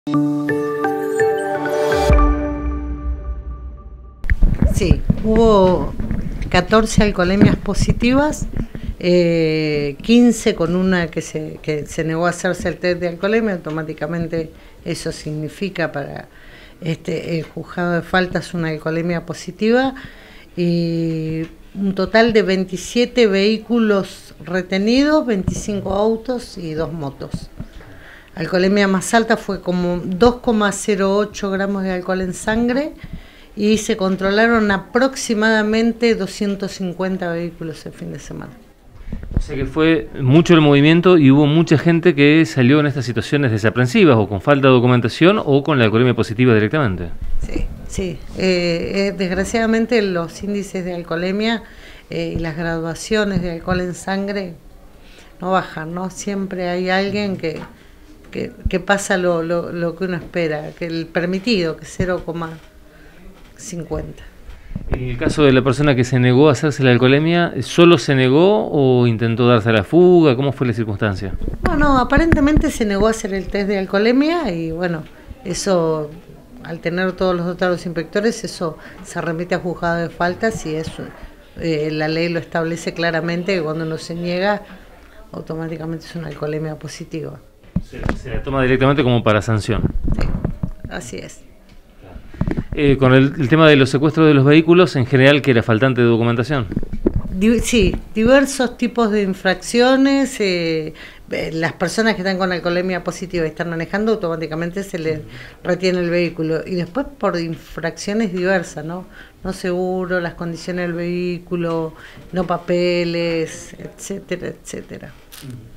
Sí, hubo 14 alcoholemias positivas, 15 con una que se negó a hacerse el test de alcoholemia. Automáticamente eso significa para el juzgado de faltas una alcoholemia positiva, y un total de 27 vehículos retenidos, 25 autos y 2 motos. Alcoholemia más alta fue como 2,08 gramos de alcohol en sangre, y se controlaron aproximadamente 250 vehículos el fin de semana. O sea que fue mucho el movimiento y hubo mucha gente que salió en estas situaciones desaprensivas o con falta de documentación o con la alcoholemia positiva directamente. Sí. Desgraciadamente los índices de alcoholemia y las graduaciones de alcohol en sangre no bajan, ¿no? Siempre hay alguien que pasa lo que uno espera, que el permitido, que es 0,50. En el caso de la persona que se negó a hacerse la alcoholemia, ¿solo se negó o intentó darse a la fuga? ¿Cómo fue la circunstancia? No, aparentemente se negó a hacer el test de alcoholemia, y bueno, eso, al tener todos los datos de los inspectores, eso se remite a juzgado de faltas, y eso la ley lo establece claramente, que cuando uno se niega, automáticamente es una alcoholemia positiva. Se la toma directamente como para sanción. Sí, así es. Con el tema de los secuestros de los vehículos, en general, que era faltante de documentación. Sí, diversos tipos de infracciones. Las personas que están con alcoholemia positiva y están manejando, automáticamente se les retiene el vehículo. Y después por infracciones diversas, ¿no? No seguro, las condiciones del vehículo, no papeles, etcétera, etcétera.